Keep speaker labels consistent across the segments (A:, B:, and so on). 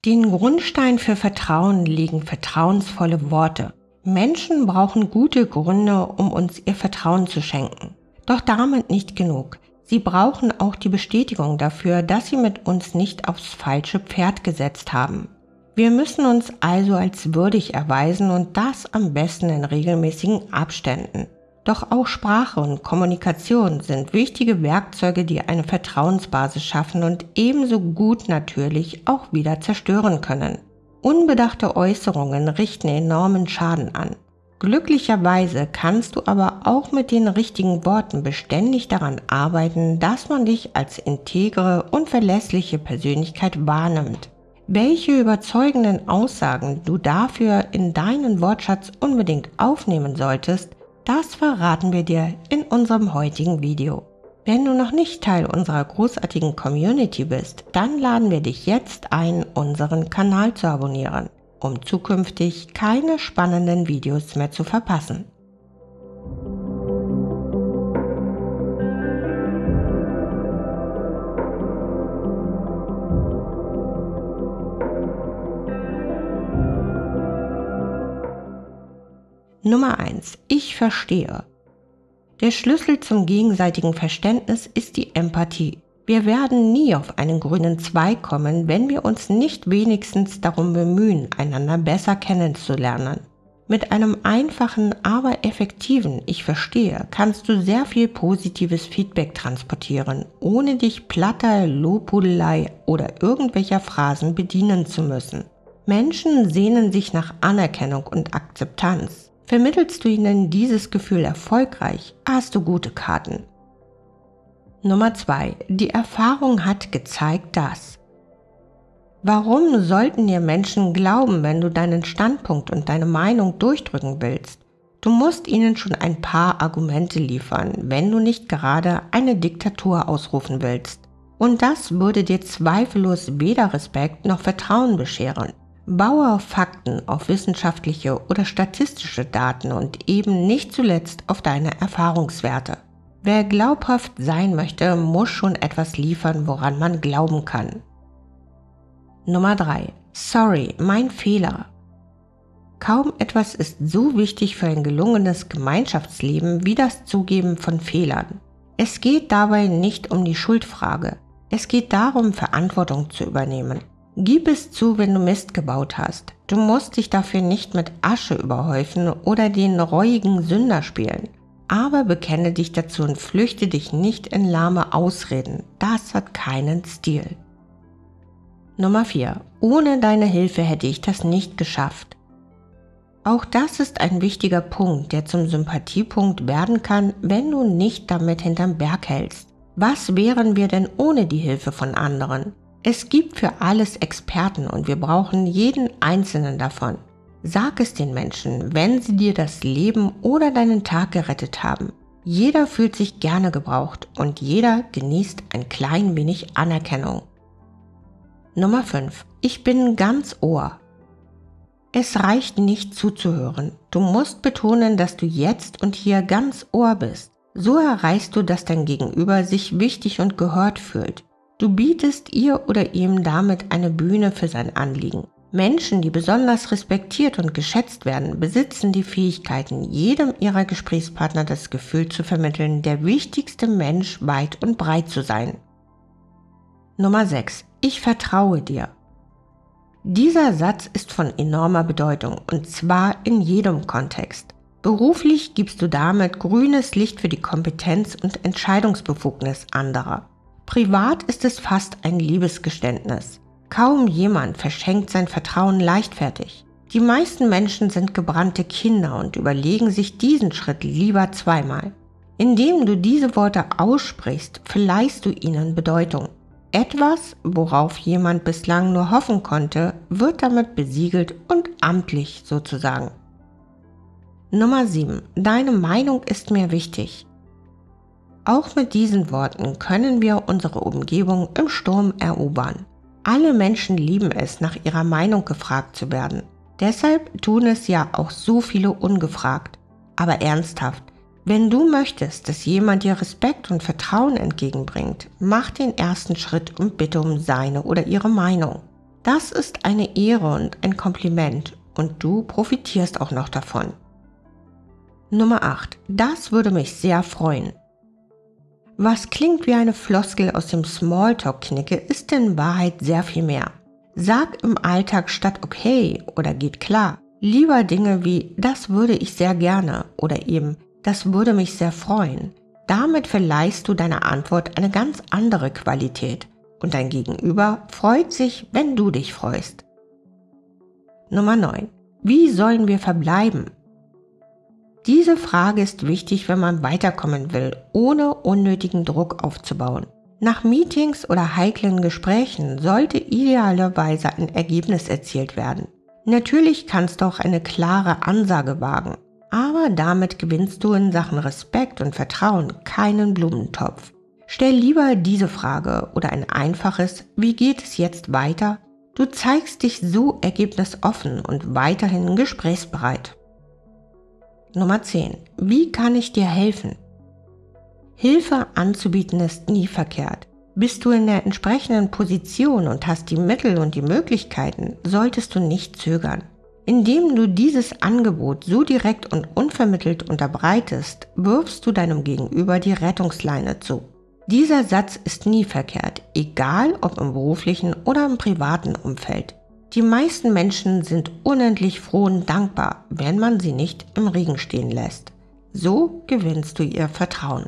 A: Den Grundstein für Vertrauen legen vertrauensvolle Worte. Menschen brauchen gute Gründe, um uns ihr Vertrauen zu schenken. Doch damit nicht genug. Sie brauchen auch die Bestätigung dafür, dass sie mit uns nicht aufs falsche Pferd gesetzt haben. Wir müssen uns also als würdig erweisen und das am besten in regelmäßigen Abständen. Doch auch Sprache und Kommunikation sind wichtige Werkzeuge, die eine Vertrauensbasis schaffen und ebenso gut natürlich auch wieder zerstören können. Unbedachte Äußerungen richten enormen Schaden an. Glücklicherweise kannst du aber auch mit den richtigen Worten beständig daran arbeiten, dass man dich als integre und verlässliche Persönlichkeit wahrnimmt. Welche überzeugenden Aussagen du dafür in deinen Wortschatz unbedingt aufnehmen solltest, das verraten wir dir in unserem heutigen Video. Wenn du noch nicht Teil unserer großartigen Community bist, dann laden wir dich jetzt ein, unseren Kanal zu abonnieren, um zukünftig keine spannenden Videos mehr zu verpassen. Nummer 1. Ich verstehe. Der Schlüssel zum gegenseitigen Verständnis ist die Empathie. Wir werden nie auf einen grünen Zweig kommen, wenn wir uns nicht wenigstens darum bemühen, einander besser kennenzulernen. Mit einem einfachen, aber effektiven Ich verstehe kannst du sehr viel positives Feedback transportieren, ohne dich platter Lobhudelei oder irgendwelcher Phrasen bedienen zu müssen. Menschen sehnen sich nach Anerkennung und Akzeptanz. Vermittelst du ihnen dieses Gefühl erfolgreich, hast du gute Karten. Nummer 2. Die Erfahrung hat gezeigt, dass. Warum sollten dir Menschen glauben, wenn du deinen Standpunkt und deine Meinung durchdrücken willst? Du musst ihnen schon ein paar Argumente liefern, wenn du nicht gerade eine Diktatur ausrufen willst. Und das würde dir zweifellos weder Respekt noch Vertrauen bescheren. Baue auf Fakten, auf wissenschaftliche oder statistische Daten und eben nicht zuletzt auf deine Erfahrungswerte. Wer glaubhaft sein möchte, muss schon etwas liefern, woran man glauben kann. Nummer 3. Sorry, mein Fehler. Kaum etwas ist so wichtig für ein gelungenes Gemeinschaftsleben wie das Zugeben von Fehlern. Es geht dabei nicht um die Schuldfrage. Es geht darum, Verantwortung zu übernehmen. Gib es zu, wenn du Mist gebaut hast. Du musst dich dafür nicht mit Asche überhäufen oder den reuigen Sünder spielen. Aber bekenne dich dazu und flüchte dich nicht in lahme Ausreden. Das hat keinen Stil. Nummer 4. Ohne deine Hilfe hätte ich das nicht geschafft. Auch das ist ein wichtiger Punkt, der zum Sympathiepunkt werden kann, wenn du nicht damit hinterm Berg hältst. Was wären wir denn ohne die Hilfe von anderen? Es gibt für alles Experten und wir brauchen jeden einzelnen davon. Sag es den Menschen, wenn sie dir das Leben oder deinen Tag gerettet haben. Jeder fühlt sich gerne gebraucht und jeder genießt ein klein wenig Anerkennung. Nummer 5. Ich bin ganz Ohr. Es reicht nicht zuzuhören. Du musst betonen, dass du jetzt und hier ganz Ohr bist. So erreichst du, dass dein Gegenüber sich wichtig und gehört fühlt. Du bietest ihr oder ihm damit eine Bühne für sein Anliegen. Menschen, die besonders respektiert und geschätzt werden, besitzen die Fähigkeiten, jedem ihrer Gesprächspartner das Gefühl zu vermitteln, der wichtigste Mensch weit und breit zu sein. Nummer 6. Ich vertraue dir. Dieser Satz ist von enormer Bedeutung und zwar in jedem Kontext. Beruflich gibst du damit grünes Licht für die Kompetenz und Entscheidungsbefugnis anderer. Privat ist es fast ein Liebesgeständnis. Kaum jemand verschenkt sein Vertrauen leichtfertig. Die meisten Menschen sind gebrannte Kinder und überlegen sich diesen Schritt lieber zweimal. Indem du diese Worte aussprichst, verleihst du ihnen Bedeutung. Etwas, worauf jemand bislang nur hoffen konnte, wird damit besiegelt und amtlich sozusagen. Nummer 7. Deine Meinung ist mir wichtig. Auch mit diesen Worten können wir unsere Umgebung im Sturm erobern. Alle Menschen lieben es, nach ihrer Meinung gefragt zu werden. Deshalb tun es ja auch so viele ungefragt. Aber ernsthaft, wenn du möchtest, dass jemand dir Respekt und Vertrauen entgegenbringt, mach den ersten Schritt und bitte um seine oder ihre Meinung. Das ist eine Ehre und ein Kompliment und du profitierst auch noch davon. Nummer 8. Das würde mich sehr freuen. Was klingt wie eine Floskel aus dem Smalltalk-Knicke, ist in Wahrheit sehr viel mehr. Sag im Alltag statt okay oder geht klar lieber Dinge wie das würde ich sehr gerne oder eben das würde mich sehr freuen. Damit verleihst du deiner Antwort eine ganz andere Qualität und dein Gegenüber freut sich, wenn du dich freust. Nummer 9. Wie sollen wir verbleiben? Diese Frage ist wichtig, wenn man weiterkommen will, ohne unnötigen Druck aufzubauen. Nach Meetings oder heiklen Gesprächen sollte idealerweise ein Ergebnis erzielt werden. Natürlich kannst du auch eine klare Ansage wagen, aber damit gewinnst du in Sachen Respekt und Vertrauen keinen Blumentopf. Stell lieber diese Frage oder ein einfaches „Wie geht es jetzt weiter?" Du zeigst dich so ergebnisoffen und weiterhin gesprächsbereit. Nummer 10. Wie kann ich dir helfen? Hilfe anzubieten ist nie verkehrt. Bist du in der entsprechenden Position und hast die Mittel und die Möglichkeiten, solltest du nicht zögern. Indem du dieses Angebot so direkt und unvermittelt unterbreitest, wirfst du deinem Gegenüber die Rettungsleine zu. Dieser Satz ist nie verkehrt, egal ob im beruflichen oder im privaten Umfeld. Die meisten Menschen sind unendlich froh und dankbar, wenn man sie nicht im Regen stehen lässt. So gewinnst du ihr Vertrauen.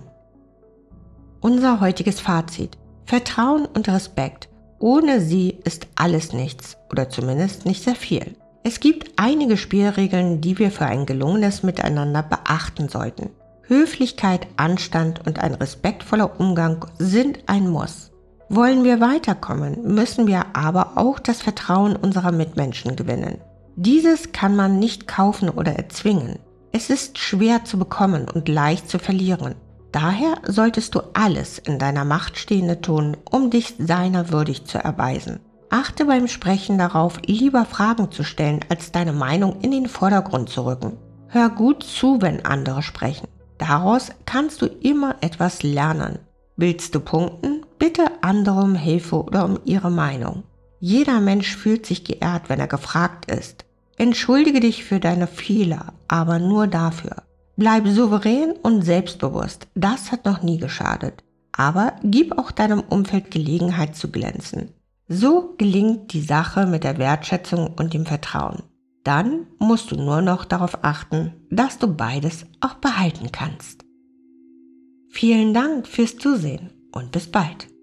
A: Unser heutiges Fazit: Vertrauen und Respekt. Ohne sie ist alles nichts oder zumindest nicht sehr viel. Es gibt einige Spielregeln, die wir für ein gelungenes Miteinander beachten sollten. Höflichkeit, Anstand und ein respektvoller Umgang sind ein Muss. Wollen wir weiterkommen, müssen wir aber auch das Vertrauen unserer Mitmenschen gewinnen. Dieses kann man nicht kaufen oder erzwingen. Es ist schwer zu bekommen und leicht zu verlieren. Daher solltest du alles in deiner Macht Stehende tun, um dich seiner würdig zu erweisen. Achte beim Sprechen darauf, lieber Fragen zu stellen, als deine Meinung in den Vordergrund zu rücken. Hör gut zu, wenn andere sprechen. Daraus kannst du immer etwas lernen. Willst du punkten? Bitte andere um Hilfe oder um ihre Meinung. Jeder Mensch fühlt sich geehrt, wenn er gefragt ist. Entschuldige dich für deine Fehler, aber nur dafür. Bleib souverän und selbstbewusst, das hat noch nie geschadet. Aber gib auch deinem Umfeld Gelegenheit zu glänzen. So gelingt die Sache mit der Wertschätzung und dem Vertrauen. Dann musst du nur noch darauf achten, dass du beides auch behalten kannst. Vielen Dank fürs Zusehen und bis bald.